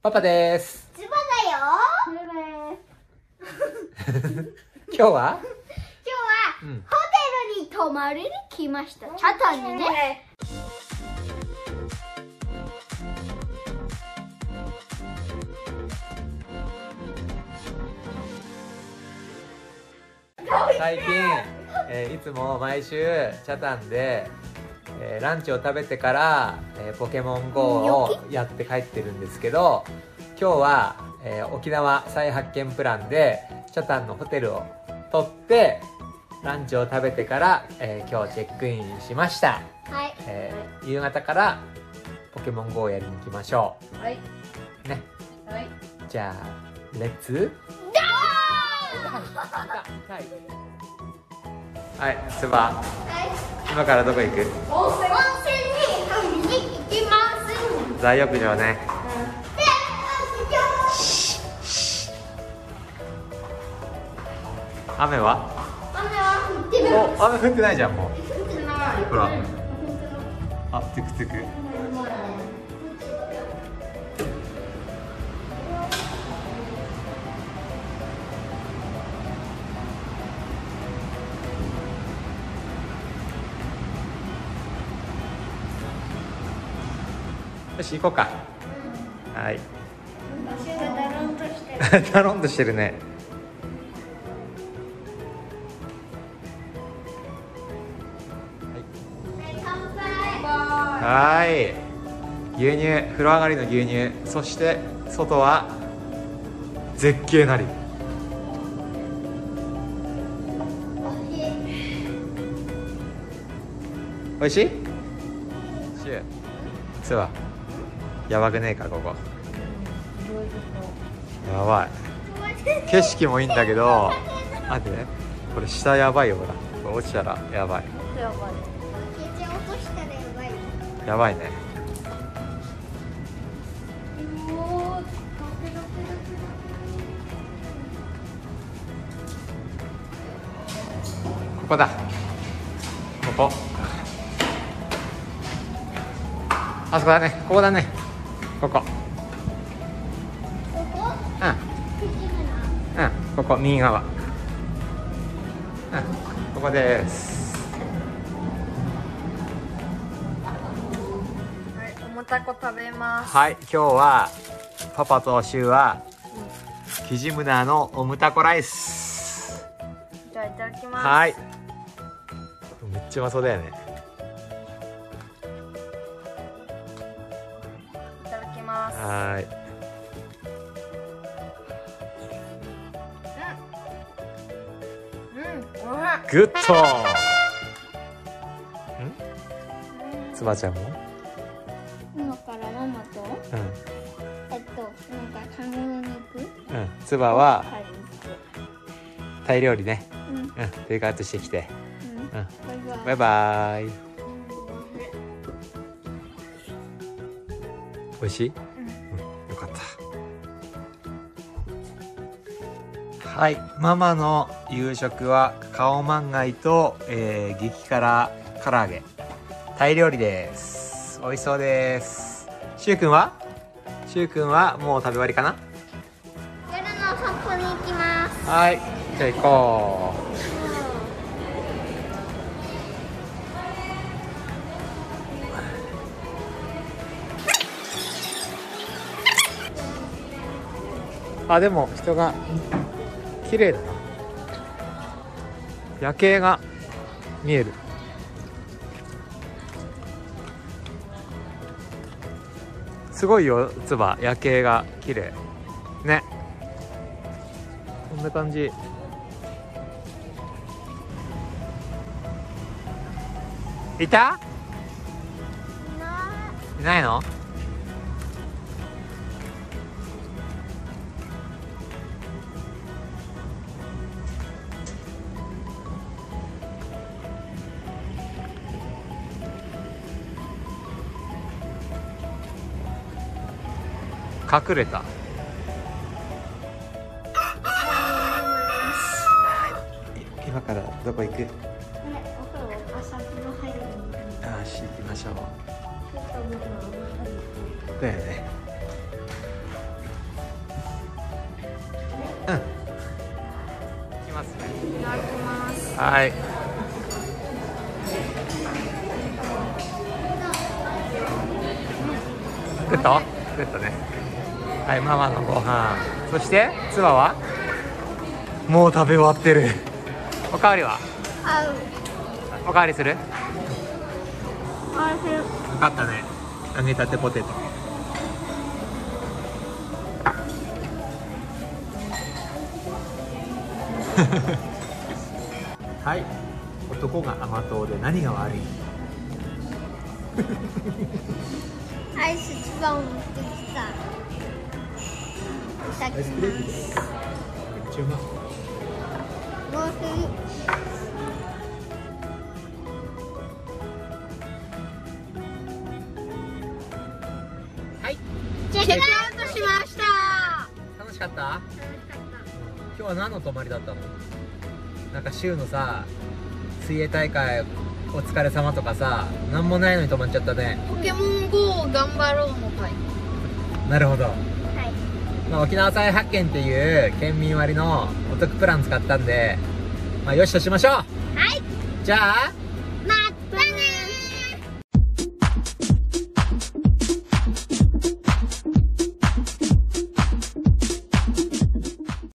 パパです。 つばだよ。 今日は、 ホテルに泊まりに来ました。チャタンにね。 最近、いつも毎週チャタンで、ランチを食べてから、ポケモン GO をやって帰ってるんですけど、今日は、沖縄再発見プランでチャタンのホテルを取ってランチを食べてから、今日チェックインしました。 はい。 夕方からポケモン GO をやりに行きましょう。 はい。 ね。 はい。 じゃあレッツはい、つば、今からどこ行く？ 温泉に入りに行きます。 大浴場ね。雨は？ 雨は降ってない。 お、雨降ってないじゃん、もう。 降ってない。 ほら。あ、トゥクトゥク。よし、行こうか。はい。 足がだらんとしてる。 だろんとしてるね。はい。牛乳、風呂上がりの牛乳、そして外は絶景なり。おいしい？つば、やばくねえかここ。やばい。景色もいいんだけど、待ってね。これ下やばいよ、ほら。これ落ちたらやばい。やばいね。ここだ。ここ。あそこだね。ここだね。ここ。うん。うん。ここ右側。うん。ここです。 おもたこ食べます。 はい、今日はパパとシュウはキジムナーのオムタコライス。 じゃあいただきます。 はい。めっちゃうまそうだよね。 いただきます。 はい。グッド。つばちゃんも？ 今からママとなんか買い物に行く？ つばははい。 タイ料理ね。 うん。 テイクアウトしてきて。バイバイバイ。 バイ。美味しい？よかった。はい、ママの夕食はカオマンガイと、激辛唐揚げ、タイ料理です。美味しそうです。シュウくんは？シュウくんはもう食べ終わりかな？ 夜の散歩に行きます。 はい、じゃあ行こう。あ、でも人が綺麗だな。夜景が見える。すごいよ、つば、夜景が綺麗ね。こんな感じ。いた？いないの？隠れた。今からどこ行く？し行きましょう。だよね。 はい。食ったね。はい、ママのご飯。そして妻はもう食べ終わってる。おかわりは？おかわりする？分かったね。揚げたてポテト。はい、男が甘党で何が悪い？ アイス一番持ってきた。いただきます。 めっちゃうまい。 おいしい。 はい、 チェックアウトしました。 楽しかった？今日は何の泊まりだったの？なんか週のさ、水泳大会お疲れ様とかさ、なんもないのに泊まっちゃったね。 ポケモン GO 頑張ろうの会。 なるほど。 はい。 まあ、沖縄再発見っていう県民割のお得プラン使ったんで、まあ、よしとしましょう。 はい。 じゃあ